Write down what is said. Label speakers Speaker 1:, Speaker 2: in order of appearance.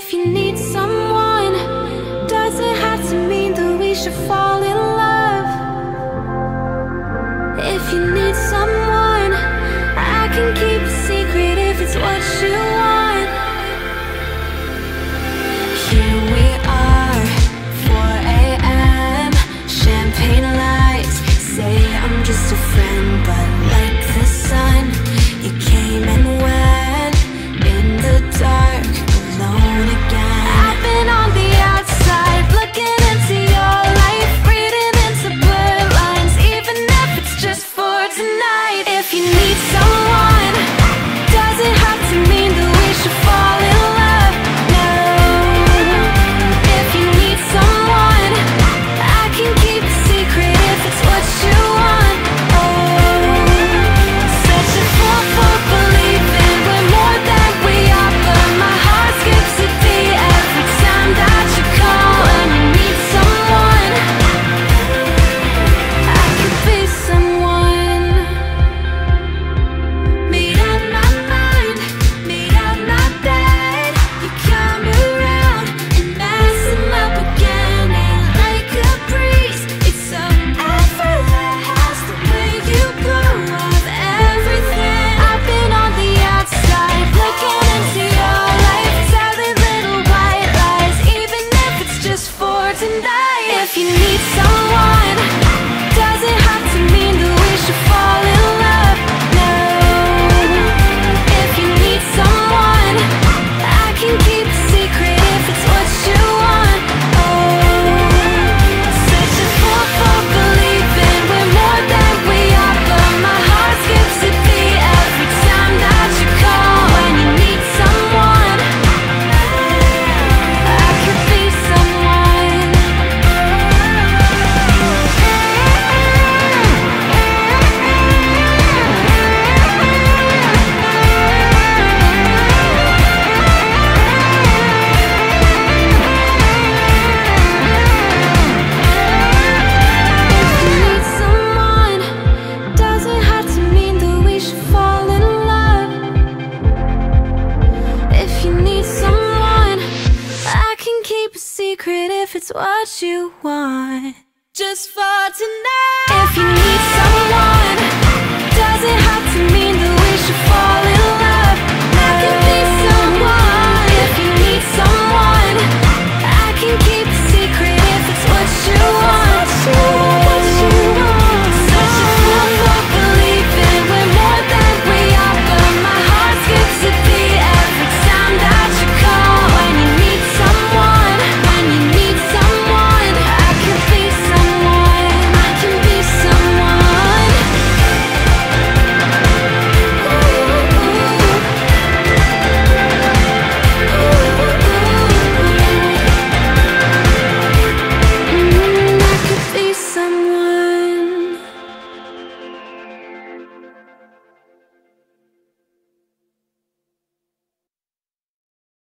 Speaker 1: If you need someone, doesn't have to mean that we should fall in love. If you need someone, I can keep a secret if it's what you want. Here we are, 4 a.m. Champagne lights say I'm just a friend, but like the sun, you came and went in the dark, alone again. I've been on the outside, looking into your life, reading into blurred lines, even if it's just for tonight. If you need someone, doesn't have to mean that we should fall in love. No. If you need someone, I can keep a secret if it's what you want. Oh, such a fool for believing we're more than we are, but my heart skips a beat every time that you call. When you need someone, I could be someone. Made up my mind, made up my bed. You come around and mess them up again. And like a breeze, it's so effortless, the way you blow up everything. I've been on the outside, looking into your life, telling little white lies, even if it's just for tonight. If you need someone, doesn't have to mean that we should fall in love. No. If you need someone, I can keep a secret if it's what you want. Oh, such a fool for believing we're more than we are, but my heart skips a beat every time that you call. When you need someone, I could be someone. If you need someone, doesn't have to mean that we should fall in love. If you need someone, I can keep a secret if it's what you want. Just for tonight. If you need someone, doesn't have to mean that we should fall